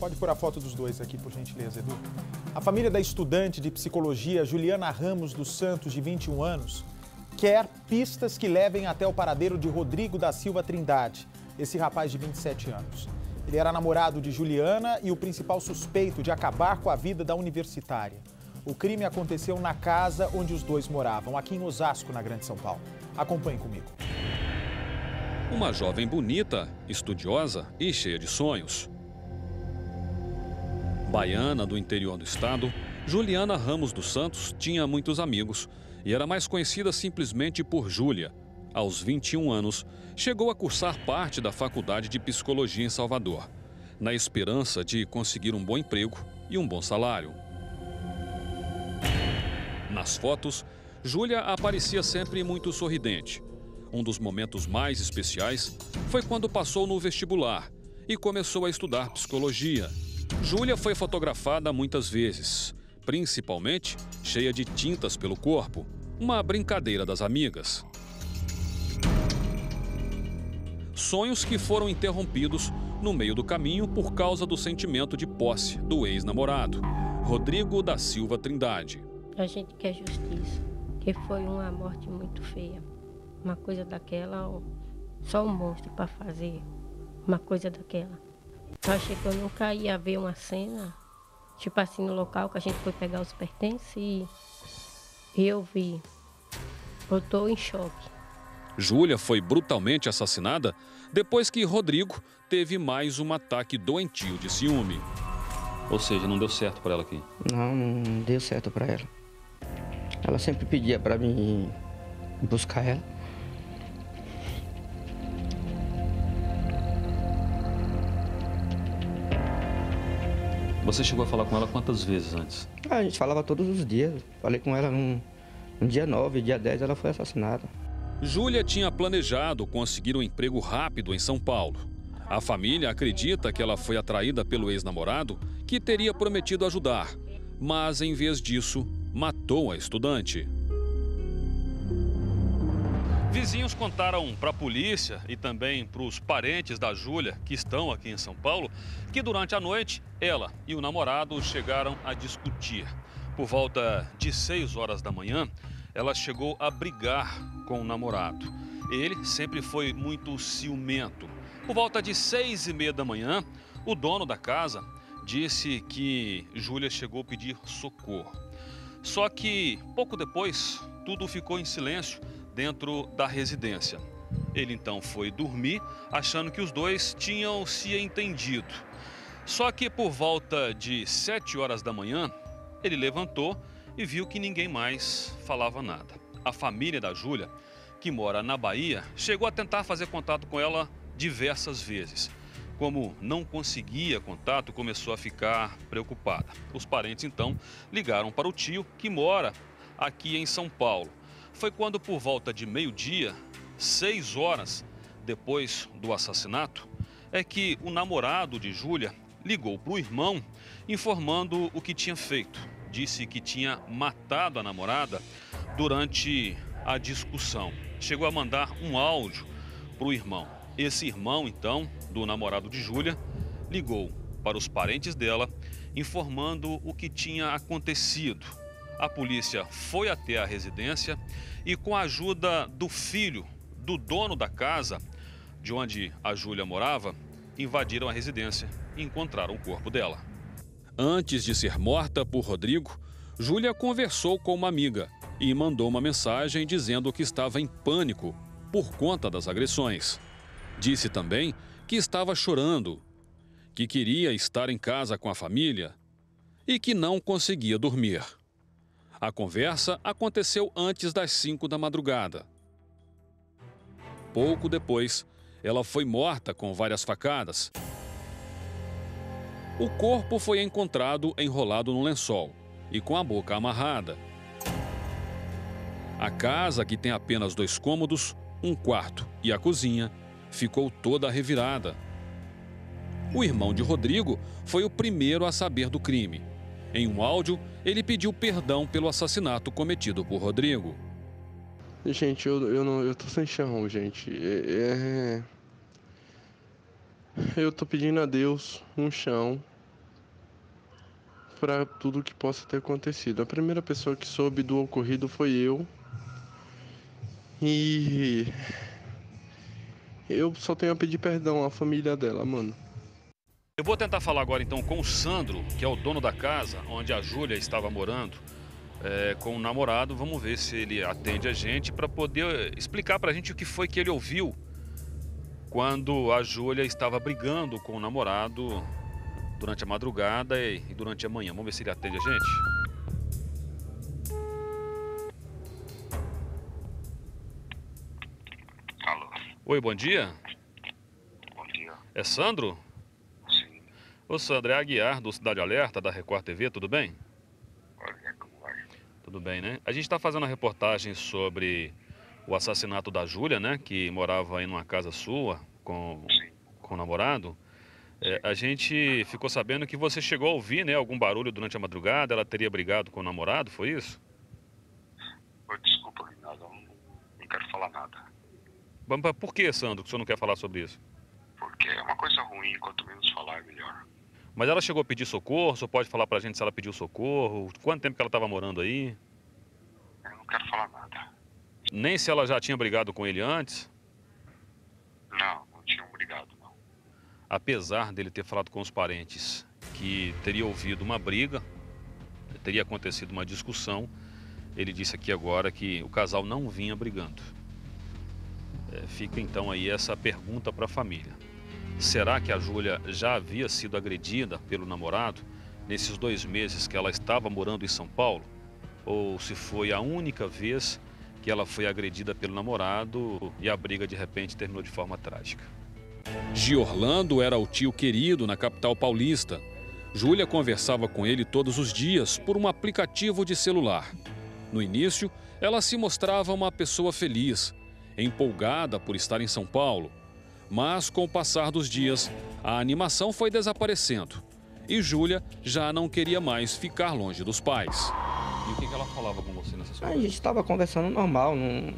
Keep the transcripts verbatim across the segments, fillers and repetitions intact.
Pode pôr a foto dos dois aqui, por gentileza, Edu. A família da estudante de psicologia Juliana Ramos dos Santos, de vinte e um anos, quer pistas que levem até o paradeiro de Rodrigo da Silva Trindade, esse rapaz de vinte e sete anos. Ele era namorado de Juliana e o principal suspeito de acabar com a vida da universitária. O crime aconteceu na casa onde os dois moravam, aqui em Osasco, na Grande São Paulo. Acompanhe comigo. Uma jovem bonita, estudiosa e cheia de sonhos. Baiana do interior do estado, Juliana Ramos dos Santos tinha muitos amigos e era mais conhecida simplesmente por Júlia. Aos vinte e um anos, chegou a cursar parte da Faculdade de Psicologia em Salvador, na esperança de conseguir um bom emprego e um bom salário. Nas fotos, Júlia aparecia sempre muito sorridente. Um dos momentos mais especiais foi quando passou no vestibular e começou a estudar psicologia. Júlia foi fotografada muitas vezes, principalmente cheia de tintas pelo corpo, uma brincadeira das amigas. Sonhos que foram interrompidos no meio do caminho por causa do sentimento de posse do ex-namorado, Rodrigo da Silva Trindade. A gente quer justiça, que foi uma morte muito feia. Uma coisa daquela, só um monstro para fazer uma coisa daquela. Eu achei que eu nunca ia ver uma cena, tipo assim, no local que a gente foi pegar os pertences e eu vi. Eu estou em choque. Júlia foi brutalmente assassinada depois que Rodrigo teve mais um ataque doentio de ciúme. Ou seja, não deu certo para ela aqui? Não, não deu certo para ela. Ela sempre pedia para mim buscar ela. Você chegou a falar com ela quantas vezes antes? Ah, a gente falava todos os dias. Falei com ela no, no dia nove, dia dez, ela foi assassinada. Júlia tinha planejado conseguir um emprego rápido em São Paulo. A família acredita que ela foi atraída pelo ex-namorado, que teria prometido ajudar, mas em vez disso, matou a estudante. Vizinhos contaram para a polícia e também para os parentes da Júlia, que estão aqui em São Paulo, que durante a noite ela e o namorado chegaram a discutir. Por volta de seis horas da manhã, ela chegou a brigar com o namorado. Ele sempre foi muito ciumento. Por volta de seis e meia da manhã, o dono da casa disse que Júlia chegou a pedir socorro. Só que pouco depois, tudo ficou em silêncio dentro da residência. Ele então foi dormir, achando que os dois tinham se entendido. Só que por volta de sete horas da manhã, ele levantou e viu que ninguém mais falava nada. A família da Júlia, que mora na Bahia, chegou a tentar fazer contato com ela diversas vezes. Como não conseguia contato, começou a ficar preocupada. Os parentes então ligaram para o tio, que mora aqui em São Paulo. Foi quando, por volta de meio-dia, seis horas depois do assassinato, é que o namorado de Júlia ligou para o irmão informando o que tinha feito. Disse que tinha matado a namorada durante a discussão. Chegou a mandar um áudio para o irmão. Esse irmão, então, do namorado de Júlia, ligou para os parentes dela, informando o que tinha acontecido. A polícia foi até a residência e, com a ajuda do filho do dono da casa, de onde a Júlia morava, invadiram a residência e encontraram o corpo dela. Antes de ser morta por Rodrigo, Júlia conversou com uma amiga e mandou uma mensagem dizendo que estava em pânico por conta das agressões. Disse também que estava chorando, que queria estar em casa com a família e que não conseguia dormir. A conversa aconteceu antes das cinco da madrugada. Pouco depois, ela foi morta com várias facadas. O corpo foi encontrado enrolado num lençol e com a boca amarrada. A casa, que tem apenas dois cômodos, um quarto e a cozinha, ficou toda revirada. O irmão de Rodrigo foi o primeiro a saber do crime. Em um áudio, ele pediu perdão pelo assassinato cometido por Rodrigo. Gente, eu, eu, não, eu tô sem chão, gente. É, é... Eu tô pedindo a Deus um chão para tudo que possa ter acontecido. A primeira pessoa que soube do ocorrido foi eu. E eu só tenho a pedir perdão à família dela, mano. Eu vou tentar falar agora então com o Sandro, que é o dono da casa onde a Júlia estava morando, é, com o namorado. Vamos ver se ele atende a gente para poder explicar para a gente o que foi que ele ouviu quando a Júlia estava brigando com o namorado durante a madrugada e durante a manhã. Vamos ver se ele atende a gente. Alô. Oi, bom dia. Bom dia. É Sandro? Sim. Ô Sandro, é Aguiar do Cidade Alerta, da Record T V, tudo bem? Olha como vai. Tudo bem, né? A gente está fazendo uma reportagem sobre o assassinato da Júlia, né? Que morava aí numa casa sua com, com o namorado. É, a gente ficou sabendo que você chegou a ouvir, né, algum barulho durante a madrugada, ela teria brigado com o namorado, foi isso? Oh, desculpa, Rinaldo, não, não quero falar nada. Mas por que, Sandro, que o senhor não quer falar sobre isso? Porque é uma coisa ruim, quanto menos falar é melhor. Mas ela chegou a pedir socorro, o senhor pode falar pra gente se ela pediu socorro? Quanto tempo que ela estava morando aí? Eu não quero falar nada. Nem se ela já tinha brigado com ele antes? Não, não tinham brigado, não. Apesar dele ter falado com os parentes que teria ouvido uma briga, teria acontecido uma discussão, ele disse aqui agora que o casal não vinha brigando. É, fica então aí essa pergunta para a família. Será que a Júlia já havia sido agredida pelo namorado nesses dois meses que ela estava morando em São Paulo? Ou se foi a única vez que ela foi agredida pelo namorado e a briga de repente terminou de forma trágica? Giorlando era o tio querido na capital paulista. Júlia conversava com ele todos os dias por um aplicativo de celular. No início, ela se mostrava uma pessoa feliz, empolgada por estar em São Paulo. Mas, com o passar dos dias, a animação foi desaparecendo. E Júlia já não queria mais ficar longe dos pais. E o que ela falava com você nessas coisas? A gente estava conversando normal. Num,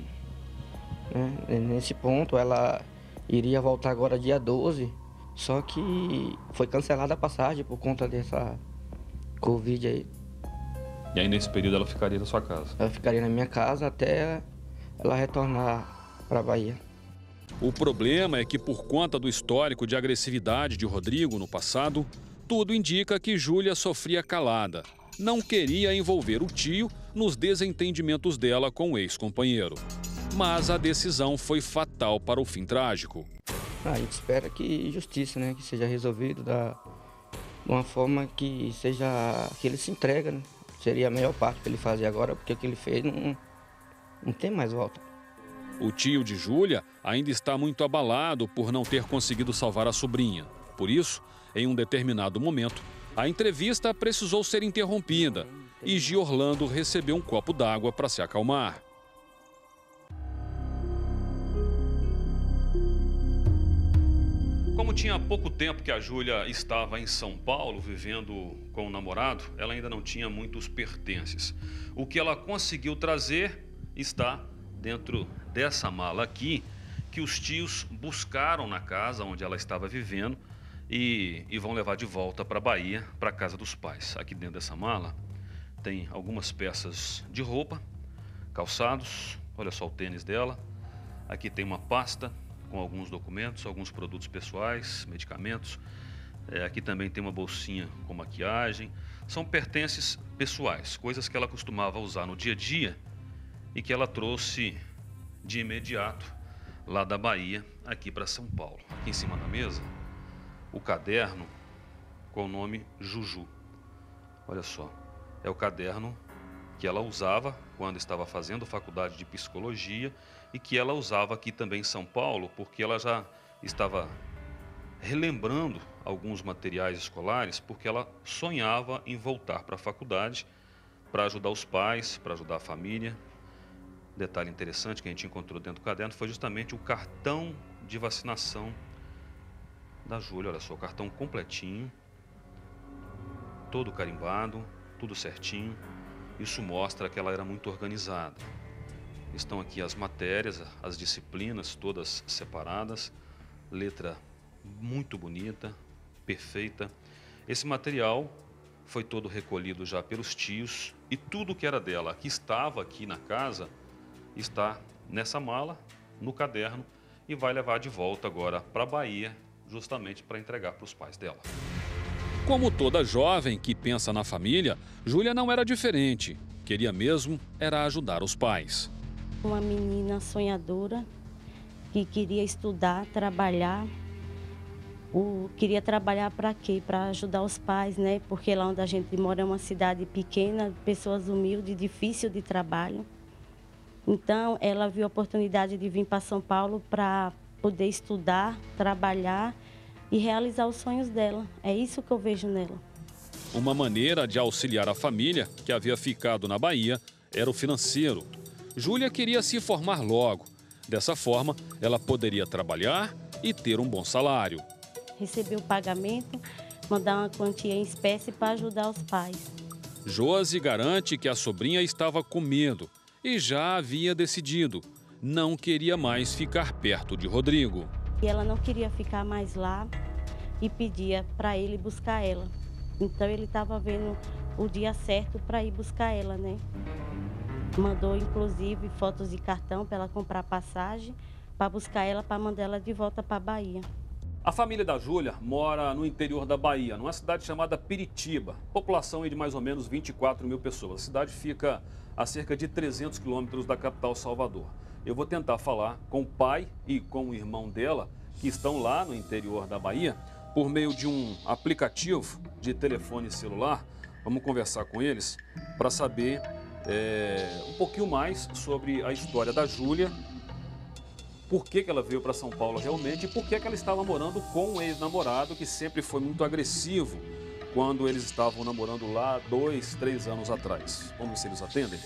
né? Nesse ponto, ela iria voltar agora dia doze. Só que foi cancelada a passagem por conta dessa Covid aí. E aí, nesse período, ela ficaria na sua casa? Ela ficaria na minha casa até ela retornar para a Bahia. O problema é que, por conta do histórico de agressividade de Rodrigo no passado, tudo indica que Júlia sofria calada. Não queria envolver o tio nos desentendimentos dela com o ex-companheiro. Mas a decisão foi fatal para o fim trágico. A gente espera que justiça, né? Que seja resolvido da, de uma forma que seja que ele se entrega, né? Seria a melhor parte para ele fazer agora, porque o que ele fez não, não tem mais volta. O tio de Júlia ainda está muito abalado por não ter conseguido salvar a sobrinha. Por isso, em um determinado momento, a entrevista precisou ser interrompida e Giorlando recebeu um copo d'água para se acalmar. Como tinha pouco tempo que a Júlia estava em São Paulo, vivendo com o namorado, ela ainda não tinha muitos pertences. O que ela conseguiu trazer está dentro dessa mala aqui, que os tios buscaram na casa onde ela estava vivendo e, e vão levar de volta para a Bahia, para a casa dos pais. Aqui dentro dessa mala tem algumas peças de roupa, calçados, olha só o tênis dela. Aqui tem uma pasta com alguns documentos, alguns produtos pessoais, medicamentos. É, aqui também tem uma bolsinha com maquiagem. São pertences pessoais, coisas que ela costumava usar no dia a dia e que ela trouxe de imediato lá da Bahia aqui para São Paulo. Aqui em cima da mesa, o caderno com o nome Juju. Olha só, é o caderno que ela usava quando estava fazendo faculdade de psicologia e que ela usava aqui também em São Paulo, porque ela já estava relembrando alguns materiais escolares, porque ela sonhava em voltar para a faculdade para ajudar os pais, para ajudar a família. Detalhe interessante que a gente encontrou dentro do caderno foi justamente o cartão de vacinação da Júlia. Olha só, o cartão completinho, todo carimbado, tudo certinho. Isso mostra que ela era muito organizada. Estão aqui as matérias, as disciplinas todas separadas, letra muito bonita, perfeita. Esse material foi todo recolhido já pelos tios e tudo que era dela, que estava aqui na casa, está nessa mala, no caderno, e vai levar de volta agora para a Bahia, justamente para entregar para os pais dela. Como toda jovem que pensa na família, Júlia não era diferente. Queria mesmo era ajudar os pais. Uma menina sonhadora que queria estudar, trabalhar. O, queria trabalhar para quê? Para ajudar os pais, né? Porque lá onde a gente mora é uma cidade pequena, pessoas humildes, difícil de trabalho. Então, ela viu a oportunidade de vir para São Paulo para poder estudar, trabalhar e realizar os sonhos dela. É isso que eu vejo nela. Uma maneira de auxiliar a família, que havia ficado na Bahia, era o financeiro. Júlia queria se formar logo. Dessa forma, ela poderia trabalhar e ter um bom salário. Receber o pagamento, mandar uma quantia em espécie para ajudar os pais. Josi garante que a sobrinha estava com medo e já havia decidido. Não queria mais ficar perto de Rodrigo. E ela não queria ficar mais lá e pedia para ele buscar ela. Então ele estava vendo o dia certo para ir buscar ela, né? Mandou inclusive fotos de cartão para ela comprar passagem, para buscar ela, para mandar ela de volta para a Bahia. A família da Júlia mora no interior da Bahia, numa cidade chamada Piritiba. População de mais ou menos vinte e quatro mil pessoas. A cidade fica a cerca de trezentos quilômetros da capital Salvador. Eu vou tentar falar com o pai e com o irmão dela, que estão lá no interior da Bahia, por meio de um aplicativo de telefone celular. Vamos conversar com eles para saber é, um pouquinho mais sobre a história da Júlia, por que que ela veio para São Paulo realmente e por que que ela estava morando com um ex-namorado que sempre foi muito agressivo quando eles estavam namorando lá dois, três anos atrás. Vamos ver se eles atendem.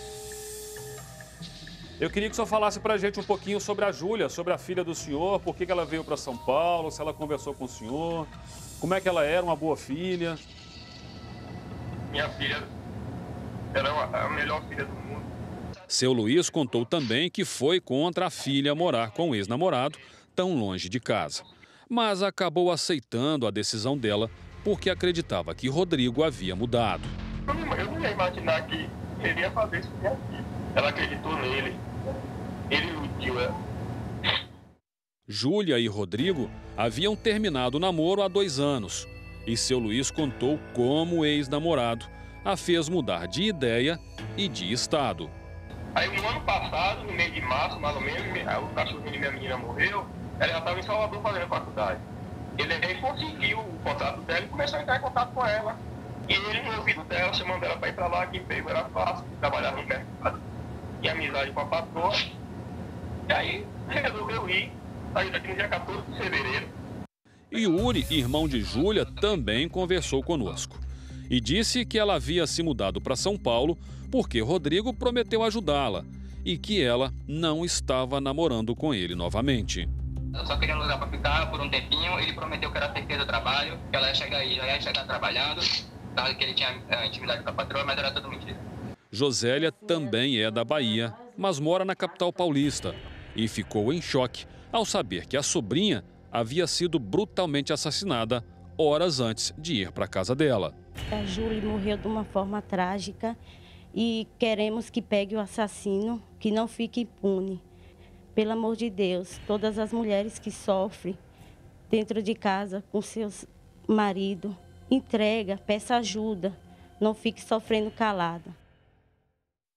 Eu queria que o senhor falasse para a gente um pouquinho sobre a Júlia, sobre a filha do senhor, por que que ela veio para São Paulo, se ela conversou com o senhor, como é que ela era, uma boa filha. Minha filha era a melhor filha do mundo. Seu Luiz contou também que foi contra a filha morar com o ex-namorado, tão longe de casa. Mas acabou aceitando a decisão dela porque acreditava que Rodrigo havia mudado. Eu não ia imaginar que ele ia fazer isso com minha filha. Ela acreditou nele. Ele iludiu ela. Júlia e Rodrigo haviam terminado o namoro há dois anos. E seu Luiz contou como o ex-namorado a fez mudar de ideia e de estado. Aí no ano passado, no mês de março, mais ou menos, o cachorrinho de minha menina morreu, ela já estava em Salvador fazendo faculdade. Ele aí conseguiu o contrato dela e começou a entrar em contato com ela. E ele, no ouvido dela, chamando ela para ir para lá, que emprego era fácil, trabalhava no mercado, e amizade com a patroa. E aí resolveu ir, saiu daqui no dia quatorze de fevereiro. Yuri, irmão de Júlia, também conversou conosco. E disse que ela havia se mudado para São Paulo porque Rodrigo prometeu ajudá-la e que ela não estava namorando com ele novamente. Eu só queria um lugar para ficar por um tempinho. Ele prometeu que era certeza do trabalho, que ela ia chegar aí, já ia chegar trabalhando, que ele tinha a intimidade com a patroa, mas era tudo mentira. Josélia também é da Bahia, mas mora na capital paulista e ficou em choque ao saber que a sobrinha havia sido brutalmente assassinada horas antes de ir para a casa dela. A Júlia morreu de uma forma trágica e queremos que pegue o assassino, que não fique impune. Pelo amor de Deus, todas as mulheres que sofrem dentro de casa com seus maridos, entrega, peça ajuda, não fique sofrendo calada.